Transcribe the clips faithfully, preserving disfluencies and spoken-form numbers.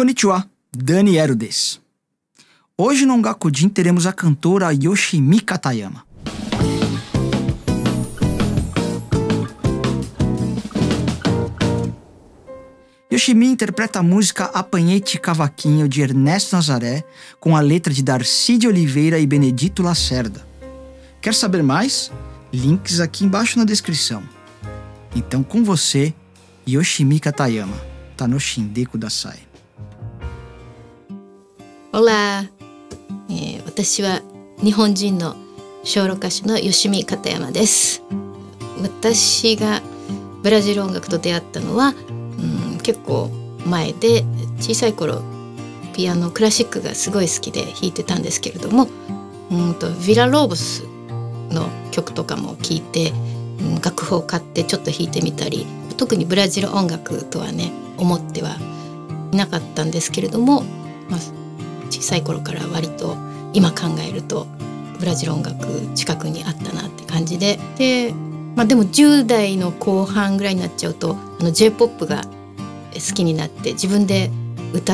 Konnichiwa, Daniel des. Hoje no Gakujin teremos a cantora Yoshimi Katayama. Yoshimi interpreta a música Apanhei-te Cavaquinho de Ernesto Nazaré com a letra de Darcy de Oliveira e Benedito Lacerda. Quer saber mais? Links aqui embaixo na descrição. Então com você, Yoshimi Katayama, Tanoshin Kudasai. Olá, えー、私は日本人の小路歌手の吉見片山です。私がブラジル音楽と出会ったのは、うん、結構前で、小さい頃ピアノクラシックがすごい好きで弾いてたんですけれども、うんとヴィラローボスの曲とかも聴いて、うん、楽譜を買ってちょっと弾いてみたり、特にブラジル音楽とはね思ってはいなかったんですけれども、まあ、小さい頃から割と今考えるとブラジル音楽近くにあったなって感じで、で、まあ、でもじゅう代の後半ぐらいになっちゃうとあの ジェイポップ が好きになって自分で歌って、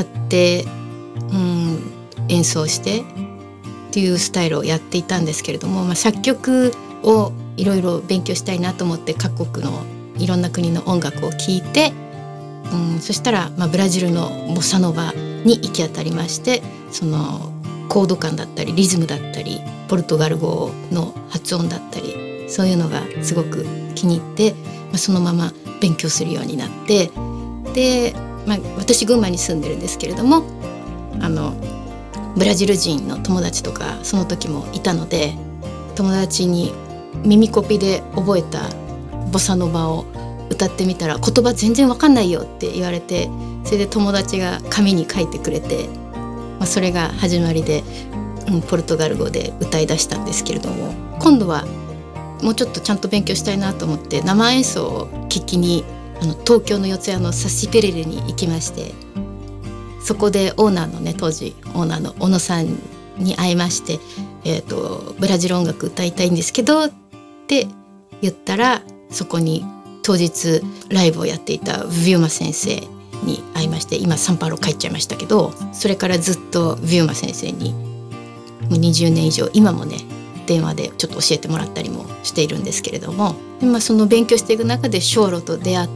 うん、演奏してっていうスタイルをやっていたんですけれども、まあ、作曲をいろいろ勉強したいなと思って各国のいろんな国の音楽を聴いて、うん、そしたら、まあ、ブラジルのボサノバに行き当たりまして、そのコード感だったりリズムだったりポルトガル語の発音だったりそういうのがすごく気に入って、まあ、そのまま勉強するようになって、で、まあ、私群馬に住んでるんですけれども、あのブラジル人の友達とかその時もいたので、友達に耳コピで覚えたボサノバを歌ってみたら言葉全然わかんないよって言われて、それで友達が紙に書いてくれて、まあ、それが始まりで、うん、ポルトガル語で歌い出したんですけれども、今度はもうちょっとちゃんと勉強したいなと思って生演奏を聞きにあの東京の四谷のサシペレレに行きまして、そこでオーナーのね当時オーナーの小野さんに会いまして、えーと、ブラジル音楽歌いたいんですけどって言ったら、そこに当日ライブをやっていたヴィウマ先生に会いまして、今サンパウロ帰っちゃいましたけど、それからずっとヴィウマ先生にもうにじゅうねん以上今もね電話でちょっと教えてもらったりもしているんですけれども、で、まあ、その勉強していく中でショーロと出会って、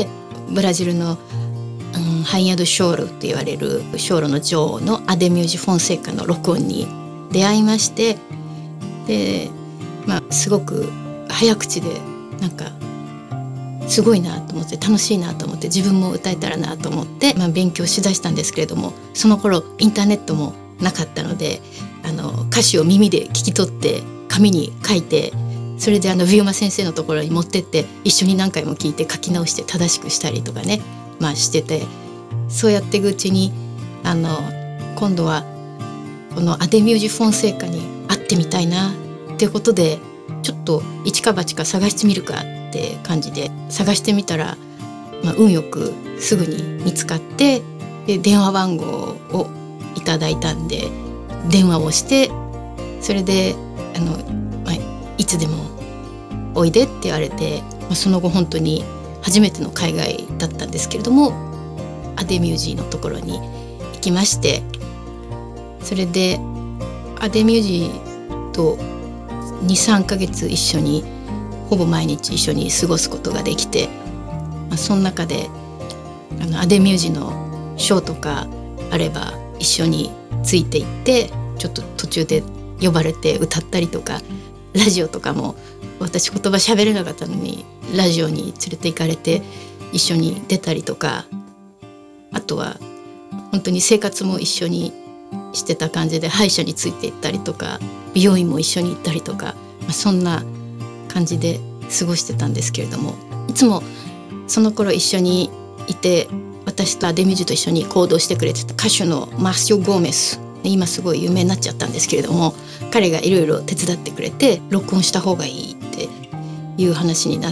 ブラジルの、うん、ハイヤド・ショーロと言われるショーロの女王のアデミュージ・フォンセーカの録音に出会いまして、で、まあ、すごく早口でなんかすごいなと思って楽しいなと思って自分も歌えたらなと思って、まあ、勉強しだしたんですけれども、その頃インターネットもなかったので、あの歌詞を耳で聞き取って紙に書いて、それであのヴィウマ先生のところに持ってって一緒に何回も聞いて書き直して正しくしたりとかね、まあ、してて、そうやっていくうちにあの今度はこのアデミュージ・フォンセーカに会ってみたいなっていうことで、ちょっと一か八か探してみるかって感じで探してみたら、まあ、運よくすぐに見つかって、で電話番号をいただいたんで電話をして、それであの、まあ、いつでもおいでって言われて、まあ、その後本当に初めての海外だったんですけれども、アデミュージーのところに行きまして、それでアデミュージーとにさんかげつ一緒にほぼ毎日一緒に過ごすことができて、まあ、その中であのアデミュージーのショーとかあれば一緒についていって、ちょっと途中で呼ばれて歌ったりとか、ラジオとかも私言葉喋れなかったのにラジオに連れて行かれて一緒に出たりとか、あとは本当に生活も一緒にしてた感じで歯医者について行ったりとか美容院も一緒に行ったりとか、まあ、そんな感じで過ごしてたんですけれども、いつもその頃一緒にいて私とアデミュージーと一緒に行動してくれてた歌手のマーシオ・ゴーメス、今すごい有名になっちゃったんですけれども、彼がいろいろ手伝ってくれて録音した方がいいっていう話になって、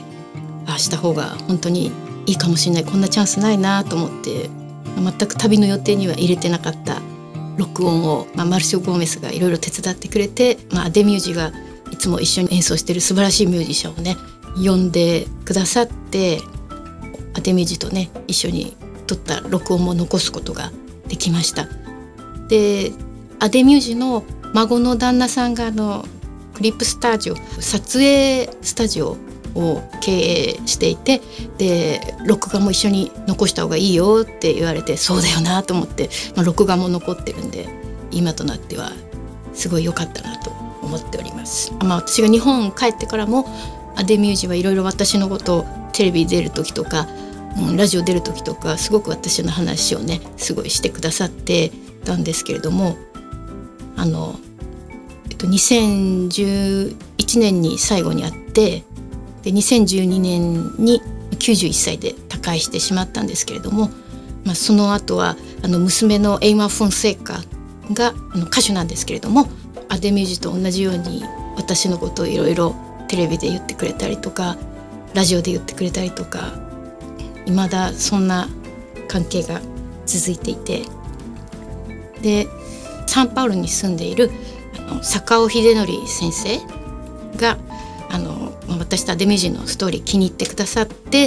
ああした方が本当にいいかもしれない、こんなチャンスないなと思って全く旅の予定には入れてなかった録音を、まあ、マルシオ・ゴーメスがいろいろ手伝ってくれて、まあ、アデミュージーがいつも一緒に演奏してる素晴らしいミュージシャンをね呼んでくださって、アデミュージーとね一緒に撮った録音も残すことができました。でアデミュージの孫の旦那さんがあのクリップスタジオ撮影スタジオを経営していて、で録画も一緒に残した方がいいよって言われて、そうだよなと思って、まあ、録画も残ってるんで今となってはすごい良かったなと思っております。まあ、私が日本帰ってからもアデミュージはいろいろ私のことをテレビ出る時とか、うん、ラジオ出る時とかすごく私の話をねすごいしてくださってたんですけれども、あの、えっと、にせんじゅういちねんに最後に会って、でにせんじゅうにねんにきゅうじゅういっさいで他界してしまったんですけれども、まあ、その後はあの娘のエイマ・フォンセーカがあの歌手なんですけれども、アデミュージと同じように私のことをいろいろテレビで言ってくれたりとかラジオで言ってくれたりとか、未だそんな関係が続いていて、でサンパウロに住んでいるあの坂尾秀則先生があの私とアデミュージのストーリー気に入ってくださって、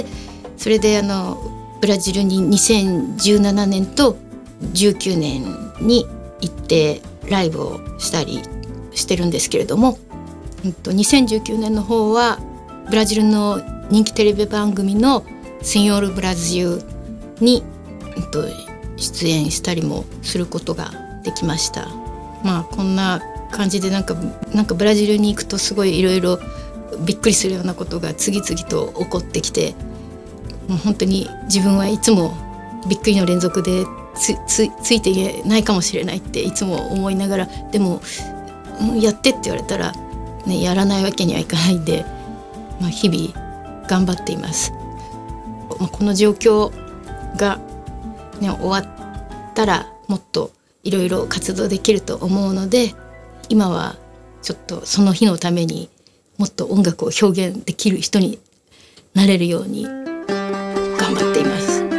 それであのブラジルににせんじゅうななねんとじゅうきゅうねんに行ってライブをしたりしてるんですけれども、にせんじゅうきゅうねんの方はブラジルの人気テレビ番組のセニョールブラジルに出演したりもすることができました。まあこんな感じでなんかなんかブラジルに行くとすごいいろいろびっくりするようなことが次々と起こってきて、もう本当に自分はいつもびっくりの連続で つ, つ, ついていないかもしれないっていつも思いながら、でもやってって言われたら、ね、やらないわけにはいかないんで、まあ、日々頑張っています。まあ、この状況が、ね、終わったらもっといろいろ活動できると思うので、今はちょっとその日のためにもっと音楽を表現できる人になれるように頑張っています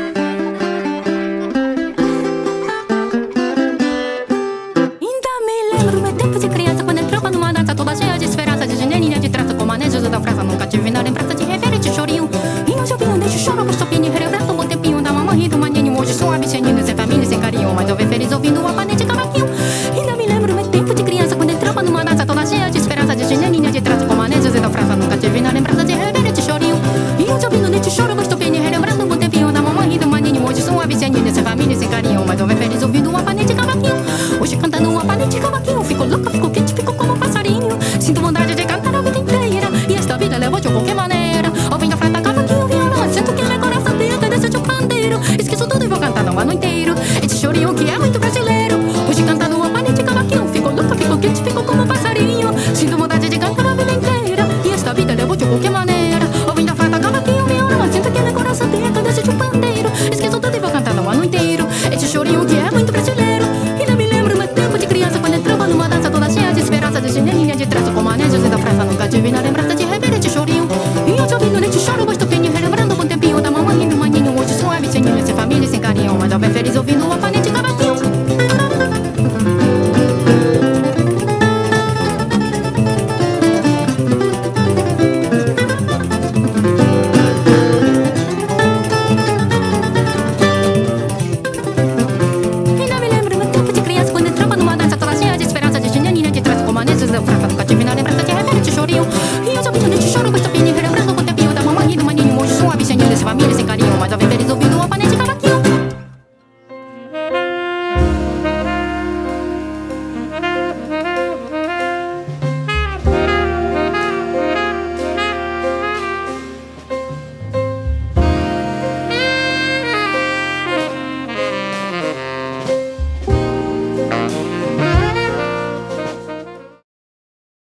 。Hoje cantando uma palha de cavaquinho, fico louca, fico quente, fico como um passarinho. Sinto vontade de cantar a vida inteira, e esta vida leva de qualquer maneira. Ouvindo a flauta, cavaquinho, violão, sinto que meu coração dentro desse de um pandeiro. Esqueço tudo e vou cantar o ano inteiro, esse chorinho que é muito brasileiro. Hoje cantando uma palha de cavaquinho, fico louca, fico quente, fico como um passarinho. Sinto vontade de cantar a vida inteira, e esta vida leva de qualquer maneira. Ouvindo a flauta, cavaquinho, violão, sinto que meu coração dentro desse de um pandeiro. Esqueço tudo e vou cantar o ano inteiro, esse chorinho que é muito brasileiro. Desde neninha de traço com manejos e da praça nunca tive na lembrança de rever este chorinho. E eu te ouvindo neste choro, gosto pinho, relembrando um bom tempinho da mamãe e do maninho. Hoje suave, sem família, sem carinho, mas ao ver feliz ouvindo uma panela.